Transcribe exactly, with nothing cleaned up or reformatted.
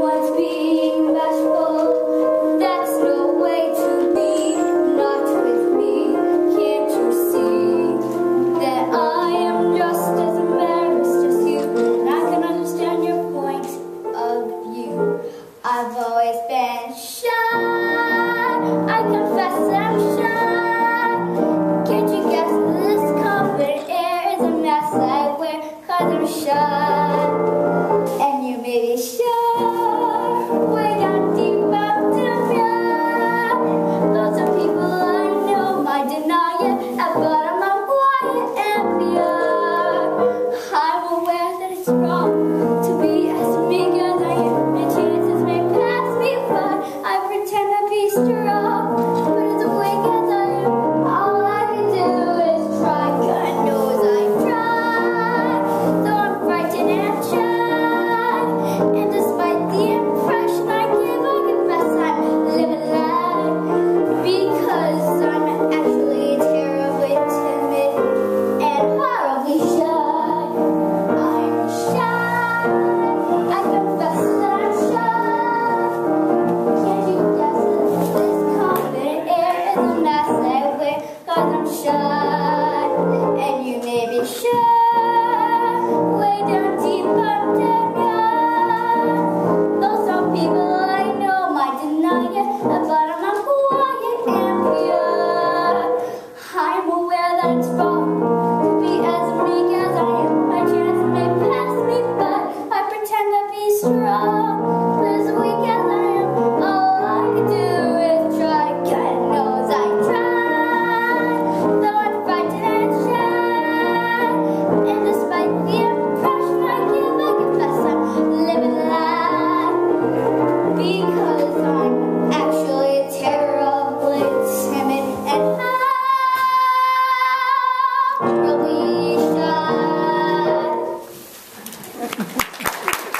Someone's being bashful, that's no way to be, not with me. Can't you see that I am just as embarrassed as you, and I can understand your point of view. I've always been shy, I confess I'm shy. Can't you guess this confident air is a mess I wear, 'cause I'm shy. And you may be sure, way down deep up inside, those are people I know might deny it, at bottom I'm quiet and pure. I'm aware that it's wrong to be as meek as I am, and chances may pass me by. I pretend to be strong, but as weak as I am, all I can do is try. God knows I try, though I'm frightened and shy. And despite the impression I give, I confess I'm living life, because I'm actually terribly timid and horribly shy. I'm shy, I confess that I'm shy. Can't you guess that this confident air is a mess I wear, 'cause I'm shy. And you may be sure, way down deep under though some people I know might deny it, at bottom I'm quiet and pure. I'm aware that it's wrong to be as meek as I am. My chances may pass me by. I pretend to be strong, but as weak as I am, all I can do is try. God knows I try, though I'm frightened and shy. And despite the impression I give, I confess I'm living life, because I'm actually terribly timid and horribly shy.